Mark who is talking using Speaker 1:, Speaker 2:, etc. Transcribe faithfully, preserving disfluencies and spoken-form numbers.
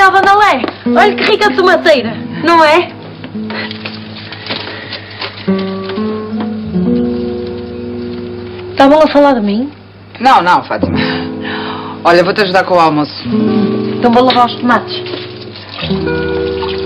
Speaker 1: a Dona Lé. Olha que rica tomateira, não é? Estavam a falar de mim?
Speaker 2: Não, não, Fátima. Olha, vou-te ajudar com o almoço.
Speaker 1: Então vou lavar os tomates.